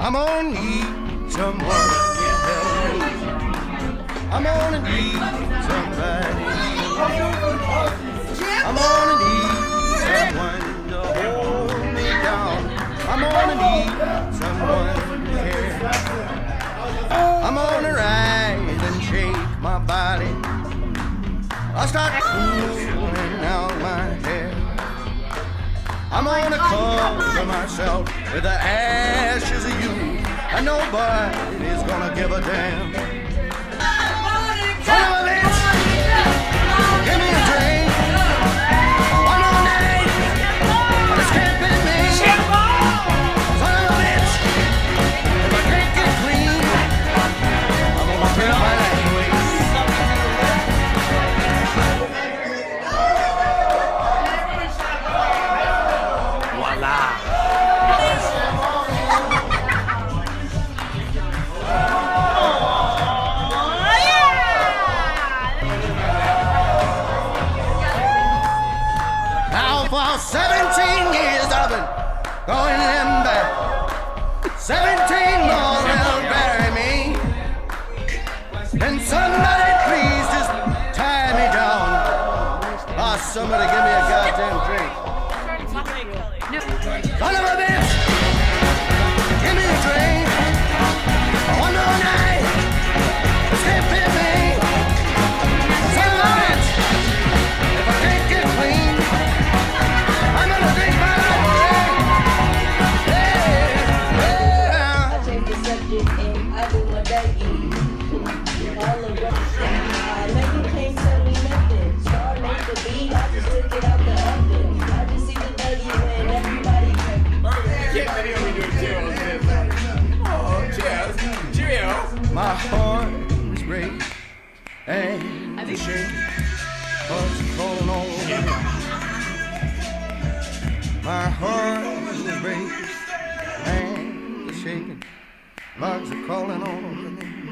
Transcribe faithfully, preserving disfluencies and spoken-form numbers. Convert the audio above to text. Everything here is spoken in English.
I'm gonna need someone to help me. I'm gonna need somebody. I'm gonna need someone to hold me down. I'm gonna need someone to care. I'm gonna rise and shake my body. I'll start pulling out my hair. I'm gonna cover myself with the ashes of you, and nobody's gonna give a damn. Son of a bitch, give me a drink. One more night, it's camping me. Son of a bitch, if I can't get clean, I'm gonna turn my life away. For seventeen years I've been going them back. Seventeen more will bury me. And somebody please just tie me down. Oh, somebody give me a goddamn drink. Son of a bitch, give me a drink. One more night, skip it me. Son of a bitch, if I can't get clean, I'm gonna drink my life away. Yeah, yeah. I change the subject and I do my baggy. All of what I know you can't tell me nothing. Star made the beat, I just took it out the oven. I just see the baggy when everybody Can't let me do a cheers. Oh, cheers. Cheers. My heart is breaking and it's shaking. Heart's calling all over me. My heart is breaking and it's shaking. Bugs are calling all over me.